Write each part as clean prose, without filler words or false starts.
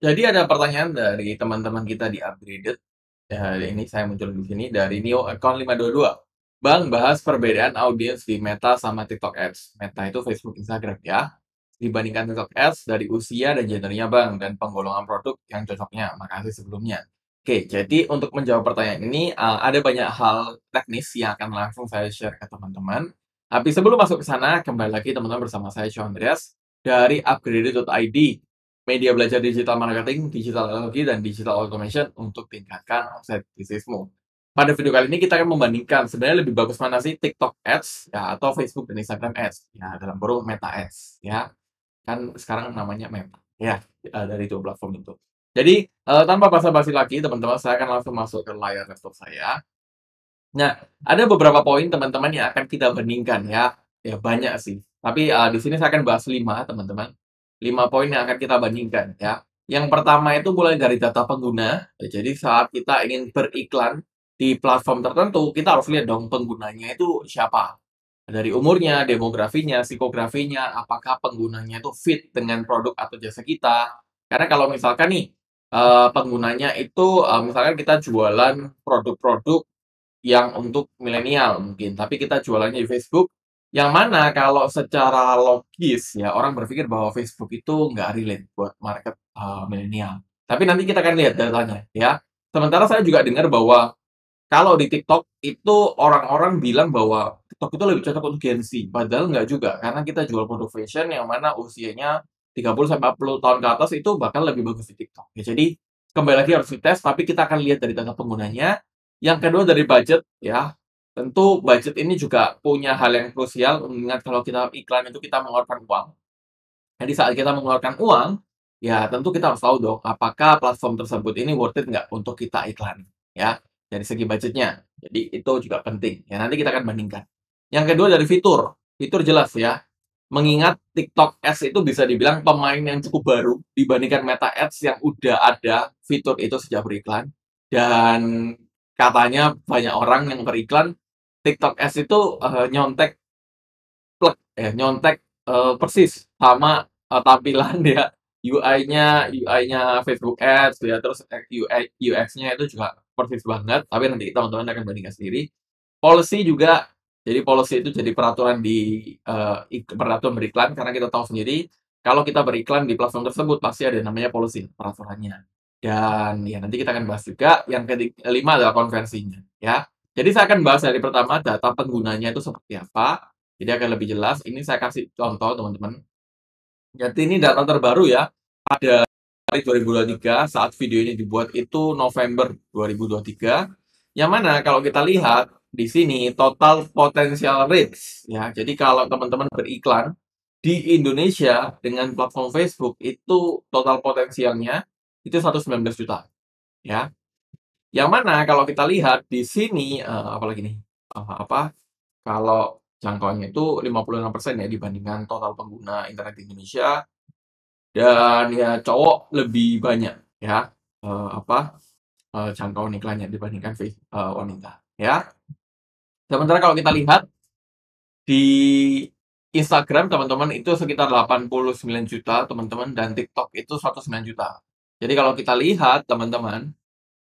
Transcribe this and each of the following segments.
Jadi ada pertanyaan dari teman-teman kita di Upgraded. Ya, ini saya muncul di sini dari Neo Account 522. Bang, bahas perbedaan audiens di Meta sama TikTok Ads. Meta itu Facebook, Instagram ya. Dibandingkan TikTok Ads dari usia dan gendernya Bang, dan penggolongan produk yang cocoknya. Makasih sebelumnya. Oke, jadi untuk menjawab pertanyaan ini, ada banyak hal teknis yang akan langsung saya share ke teman-teman. Tapi sebelum masuk ke sana, kembali lagi teman-teman bersama saya, Sean Andreas, dari upgraded.id, media belajar digital marketing, digital teknologi, dan digital automation untuk tingkatkan omset bisnismu. Pada video kali ini kita akan membandingkan sebenarnya lebih bagus mana sih TikTok Ads ya atau Facebook dan Instagram Ads ya dalam kurung Meta Ads ya. Kan sekarang namanya Meta ya dari dua platform itu. Jadi tanpa basa-basi lagi teman-teman saya akan langsung masuk ke layar laptop saya. Nah, ada beberapa poin teman-teman yang akan kita bandingkan ya. Ya banyak sih. Tapi di sini saya akan bahas 5 teman-teman. 5 poin yang akan kita bandingkan ya. Yang pertama itu mulai dari data pengguna. Ya, jadi saat kita ingin beriklan di platform tertentu, kita harus lihat dong penggunanya itu siapa. Dari umurnya, demografinya, psikografinya, apakah penggunanya itu fit dengan produk atau jasa kita. Karena kalau misalkan nih, penggunanya itu, misalkan kita jualan produk-produk yang untuk milenial mungkin, tapi kita jualannya di Facebook, yang mana kalau secara logis ya orang berpikir bahwa Facebook itu nggak relate buat market, milenial. Tapi nanti kita akan lihat datanya ya. Sementara saya juga dengar bahwa kalau di TikTok itu orang-orang bilang bahwa TikTok itu lebih cocok untuk Gen Z, padahal nggak juga, karena kita jual produk fashion yang mana usianya 30 sampai 40 tahun ke atas itu bahkan lebih bagus di TikTok. Ya jadi kembali lagi harus dites, tapi kita akan lihat dari data penggunanya. Yang kedua dari budget ya, tentu budget ini juga punya hal yang krusial, mengingat kalau kita iklan itu kita mengeluarkan uang. Jadi saat kita mengeluarkan uang, ya tentu kita harus tahu dong, apakah platform tersebut ini worth it nggak untuk kita iklan, ya, dari segi budgetnya. Jadi itu juga penting, ya nanti kita akan bandingkan. Yang kedua dari fitur, fitur jelas ya, mengingat TikTok Ads itu bisa dibilang pemain yang cukup baru dibandingkan Meta Ads yang udah ada fitur itu sejak beriklan. Dan katanya banyak orang yang beriklan, TikTok Ads itu nyontek plek ya, nyontek, persis sama, tampilan ya, UI-nya Facebook Ads ya, terus, UI UX-nya itu juga persis banget, tapi nanti teman-teman akan bandingkan sendiri. Policy juga, jadi policy itu jadi peraturan di, peraturan beriklan karena kita tahu sendiri, kalau kita beriklan di platform tersebut pasti ada namanya policy, peraturannya. Dan ya nanti kita akan bahas juga yang kelima adalah konversinya, ya. Jadi saya akan bahas dari pertama data penggunanya itu seperti apa, jadi akan lebih jelas. Ini saya kasih contoh teman-teman. Jadi ini data terbaru ya, dari 2023 saat video ini dibuat itu November 2023. Yang mana kalau kita lihat di sini total potential reach ya. Jadi kalau teman-teman beriklan di Indonesia dengan platform Facebook itu total potensialnya itu 119 juta ya. Yang mana kalau kita lihat di sini apalagi nih apa kalau jangkauannya itu 56% ya dibandingkan total pengguna internet di Indonesia, dan ya cowok lebih banyak ya, apa, jangkauan iklannya dibandingkan wanita, ya. Sementara kalau kita lihat di Instagram teman-teman itu sekitar 89 juta teman-teman, dan TikTok itu 109 juta. Jadi kalau kita lihat teman-teman,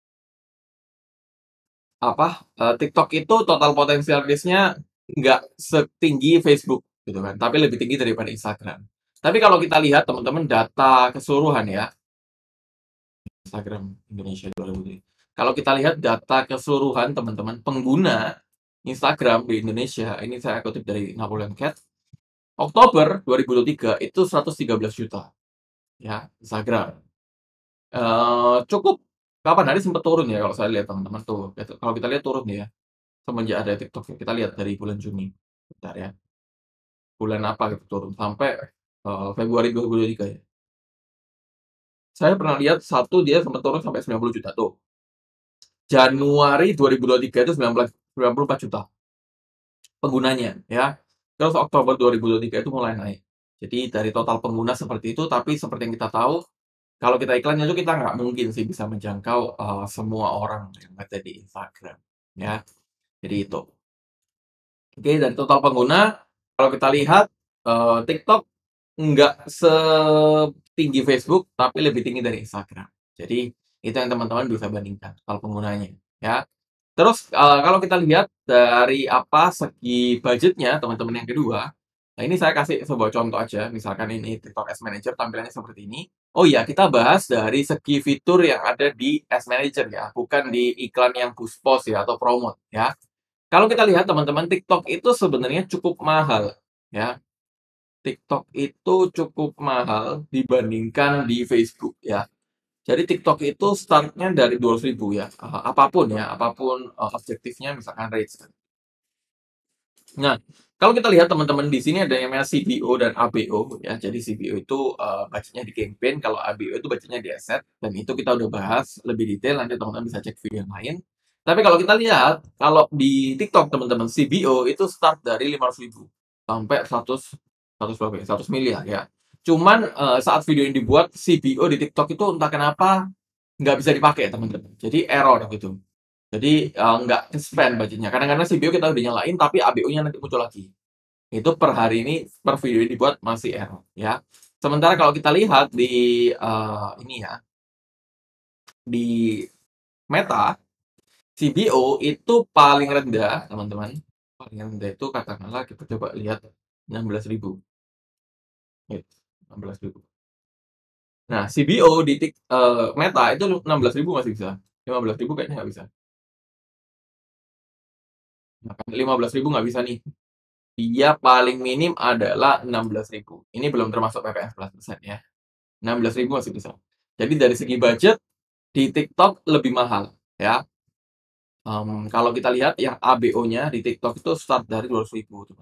apa, TikTok itu total potensial reach-nya nggak setinggi Facebook gitu kan, tapi lebih tinggi daripada Instagram. Tapi kalau kita lihat teman-teman data keseluruhan ya, Instagram Indonesia 2023. Kalau kita lihat data keseluruhan teman-teman pengguna Instagram di Indonesia, ini saya kutip dari Napoleon Cat, Oktober 2023 itu 113 juta ya Instagram. Cukup kapan hari sempat turun ya kalau saya lihat teman-teman tuh. Kalau kita lihat turun ya semenjak ada TikTok ya. Kita lihat dari bulan Juni. Bentar ya. Bulan apa gitu turun sampai Februari 2023 ya. Saya pernah lihat satu dia sempat turun sampai 90 juta tuh. Januari 2023 itu 94 juta penggunanya ya. Terus Oktober 2023 itu mulai naik. Jadi dari total pengguna seperti itu, tapi seperti yang kita tahu, kalau kita iklannya itu kita nggak mungkin sih bisa menjangkau semua orang yang ada di Instagram ya. Jadi itu. Oke, dari total pengguna kalau kita lihat TikTok nggak tinggi Facebook, tapi lebih tinggi dari Instagram. Jadi itu yang teman-teman bisa bandingkan kalau penggunanya, ya. Terus, kalau kita lihat dari segi budgetnya teman-teman yang kedua, nah ini saya kasih sebuah contoh aja, misalkan ini TikTok Ads Manager tampilannya seperti ini. Oh iya, kita bahas dari segi fitur yang ada di Ads Manager ya, bukan di iklan yang push post ya atau promote ya. Kalau kita lihat teman-teman, TikTok itu sebenarnya cukup mahal ya. TikTok itu cukup mahal dibandingkan di Facebook ya. Jadi TikTok itu start-nya dari 200.000 ya, apapun ya, apapun, objektifnya misalkan reach. Nah, kalau kita lihat teman-teman di sini ada yang namanya CPO dan ABO ya. Jadi CPO itu, budgetnya di campaign, kalau ABO itu budgetnya di asset, dan itu kita udah bahas lebih detail, nanti teman-teman bisa cek video yang lain. Tapi kalau kita lihat, kalau di TikTok teman-teman, CBO itu start dari 500.000 sampai 100 berapa ya, 100 miliar ya. Cuman, saat video ini dibuat, CBO di TikTok itu entah kenapa nggak bisa dipakai teman-teman. Jadi error gitu. Jadi, nggak ke-spend budgetnya. Kadang-kadang CBO kita udah nyalain, tapi ABO-nya nanti muncul lagi. Itu per hari ini, per video ini dibuat masih error, ya. Sementara kalau kita lihat di, ini ya, di Meta, CBO itu paling rendah, teman-teman. Paling rendah itu katakanlah kita coba lihat 16.000, gitu, 16.000. Nah, CBO di Meta itu 16.000 masih bisa, 15.000 kayaknya nggak bisa. Nah, 15.000 nggak bisa nih. Dia paling minim adalah 16.000. Ini belum termasuk PPN 11% ya. 16.000 masih bisa. Jadi dari segi budget di TikTok lebih mahal ya. Kalau kita lihat yang ABO-nya di TikTok itu start dari 200.000 teman.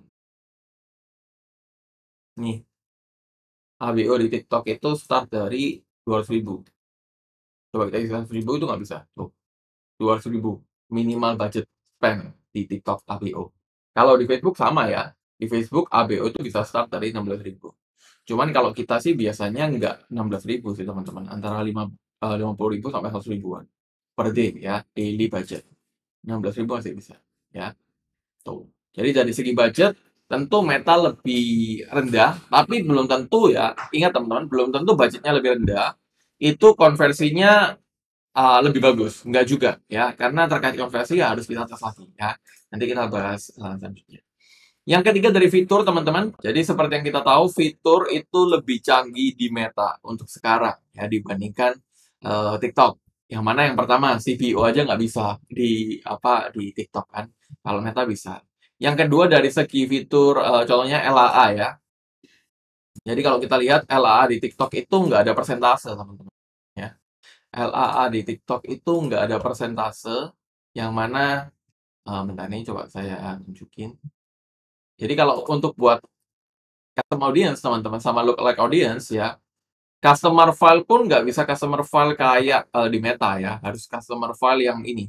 Nih, ABO di TikTok itu start dari 200.000. Coba kita isi 100.000 itu nggak bisa. Tuh, 200.000 minimal budget spend di TikTok ABO. Kalau di Facebook sama ya. Di Facebook ABO itu bisa start dari 16.000. Cuman kalau kita sih biasanya nggak 16.000 sih teman-teman, antara 50.000 sampai 100.000-an per day ya, daily budget. 16.000 masih bisa ya, tuh. Jadi dari segi budget tentu Meta lebih rendah, tapi belum tentu ya, ingat teman-teman, belum tentu budgetnya lebih rendah, itu konversinya lebih bagus, enggak juga ya, karena terkait konversi ya harus kita tes lagi ya. Nanti kita bahas selanjutnya. Yang ketiga dari fitur teman-teman, jadi seperti yang kita tahu fitur itu lebih canggih di Meta untuk sekarang ya dibandingkan TikTok. Yang mana yang pertama CPO aja nggak bisa di TikTok kan, kalau Meta bisa. Yang kedua dari segi fitur contohnya LAA ya. Jadi kalau kita lihat LAA di TikTok itu nggak ada persentase teman-teman. Ya. LAA di TikTok itu nggak ada persentase, yang mana bentar nih coba saya tunjukin. Jadi kalau untuk buat custom audience teman-teman sama lookalike audience ya, customer file pun nggak bisa customer file kayak di Meta ya, harus customer file yang ini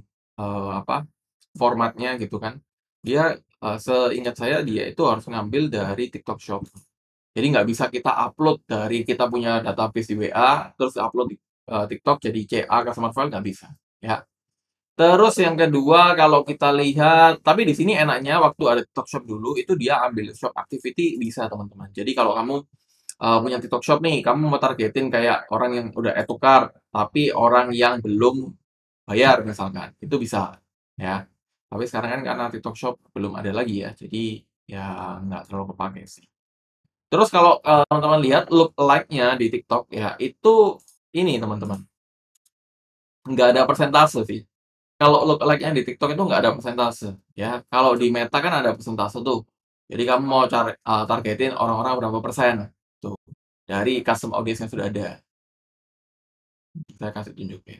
formatnya gitu kan. Dia seingat saya dia itu harus ngambil dari TikTok Shop. Jadi nggak bisa kita upload dari kita punya database di WA terus upload di TikTok jadi CA customer file nggak bisa ya. Terus yang kedua kalau kita lihat, tapi di sini enaknya waktu ada TikTok Shop dulu itu dia ambil shop activity bisa teman-teman. Jadi kalau kamu punya TikTok Shop nih, kamu mau targetin kayak orang yang udah add to cart, tapi orang yang belum bayar misalkan, itu bisa ya. Tapi sekarang kan karena TikTok Shop belum ada lagi ya, jadi ya nggak terlalu kepake sih. Terus kalau teman-teman lihat look like-nya di TikTok ya, itu ini teman-teman, nggak ada persentase sih. Kalau lookalike-nya di TikTok itu nggak ada persentase, ya. Kalau di Meta kan ada persentase tuh. Jadi kamu mau targetin orang-orang berapa persen, tuh, dari custom audience yang sudah ada. Saya kasih tunjuk ya.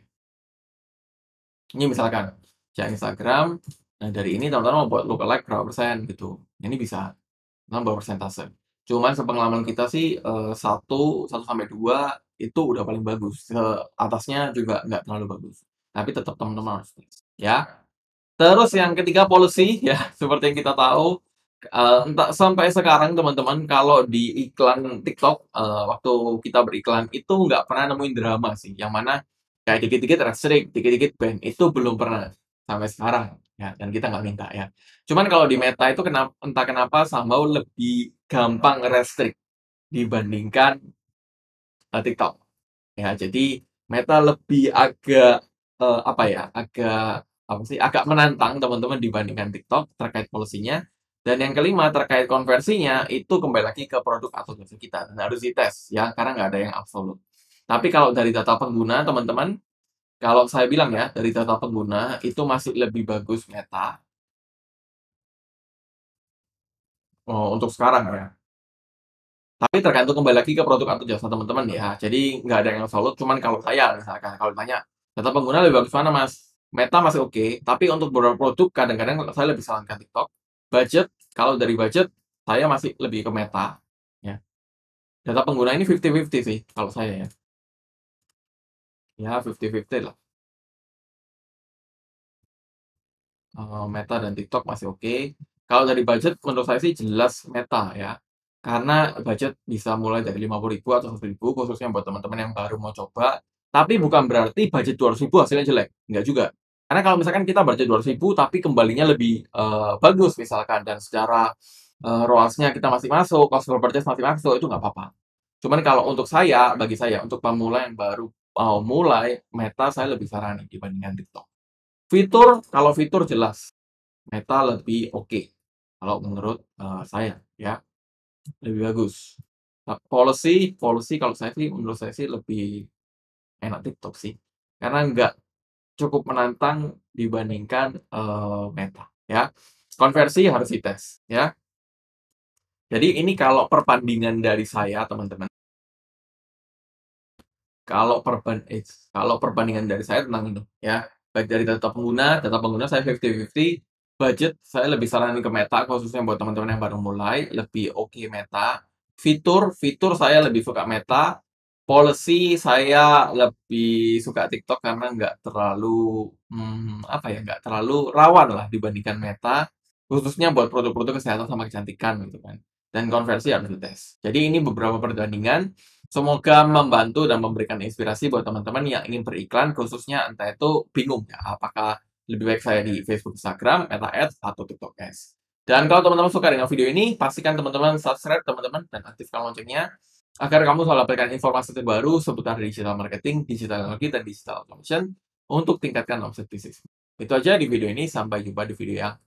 Ini misalkan, cek Instagram, nah dari ini teman-teman mau buat lookalike berapa persen gitu. Ini bisa, nambah persentase. Cuman sepengalaman kita sih, 1 sampai 2 itu udah paling bagus, atasnya juga nggak terlalu bagus. Tapi tetap teman-teman harus tes, ya. Terus yang ketiga polusi ya, seperti yang kita tahu, entah sampai sekarang teman-teman kalau di iklan TikTok, waktu kita beriklan itu nggak pernah nemuin drama sih, yang mana kayak dikit-dikit restrict, dikit-dikit ban, itu belum pernah sampai sekarang ya, dan kita nggak minta ya. Cuman kalau di Meta itu entah kenapa somehow lebih gampang restrict dibandingkan TikTok. Ya, jadi Meta lebih agak, apa ya, agak menantang teman-teman dibandingkan TikTok terkait policy-nya. Dan yang kelima terkait konversinya, itu kembali lagi ke produk atau jasa kita dan harus dites ya, karena nggak ada yang absolut. Tapi kalau dari data pengguna teman-teman, kalau saya bilang ya, dari data pengguna itu masih lebih bagus Meta, untuk sekarang ya. Tapi tergantung kembali lagi ke produk atau jasa teman-teman ya. Jadi nggak ada yang absolut, cuman kalau saya misalkan, kalau ditanya, "Data pengguna lebih bagus mana, Mas?" Meta masih oke, tapi untuk beberapa produk kadang-kadang saya lebih sarankan TikTok. Budget, kalau dari budget, saya masih lebih ke Meta, ya. Data pengguna ini 50-50 sih kalau saya ya. Ya 50-50 lah. Meta dan TikTok masih oke. Kalau dari budget menurut saya sih jelas Meta ya. Karena budget bisa mulai dari 50.000 atau 100.000 khususnya buat teman-teman yang baru mau coba. Tapi bukan berarti budget 200.000 hasilnya jelek, enggak juga. Karena kalau misalkan kita budget 200.000 tapi kembalinya lebih, bagus misalkan dan secara, ROAS-nya kita masih masuk, cost per purchase masih masuk, itu nggak apa-apa. Cuman kalau untuk saya, bagi saya, untuk pemula yang baru mau mulai, Meta saya lebih saranin dibandingkan TikTok. Kalau fitur jelas Meta lebih oke, kalau menurut, saya ya, lebih bagus. Policy policy kalau saya sih, menurut saya sih lebih enak TikTok sih, karena nggak cukup menantang dibandingkan, Meta ya. Konversi harus dites ya. Jadi ini kalau perbandingan dari saya teman-teman, kalau perbandingan dari saya tentang itu ya, baik dari data pengguna saya 50-50, budget saya lebih saranin ke Meta khususnya buat teman-teman yang baru mulai, lebih oke Meta. Fitur saya lebih suka Meta, policy saya lebih suka TikTok karena nggak terlalu, apa ya, nggak terlalu rawan lah dibandingkan Meta, khususnya buat produk-produk kesehatan sama kecantikan gitu kan, dan konversi harus dites. Jadi ini beberapa perbandingan. Semoga membantu dan memberikan inspirasi buat teman-teman yang ingin beriklan, khususnya entah itu bingung ya, apakah lebih baik saya di Facebook, Instagram, Meta Ads, atau TikTok Ads. Dan kalau teman-teman suka dengan video ini, pastikan teman-teman subscribe teman-teman dan aktifkan loncengnya agar kamu selalu dapatkan informasi terbaru seputar digital marketing, digital technology, dan digital automation untuk tingkatkan omset bisnis. Itu aja di video ini, sampai jumpa di video yang